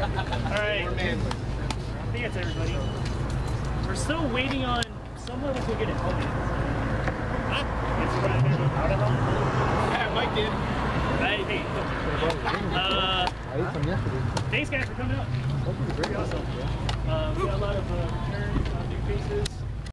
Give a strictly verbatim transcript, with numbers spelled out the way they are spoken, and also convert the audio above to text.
Alright. I think that's everybody. We're still waiting on someone to get it. Huh? Yeah, Mike did. Hey, hey. Uh, thanks guys for coming out. Pretty awesome. Uh, we got a lot of uh, returns, uh, new faces.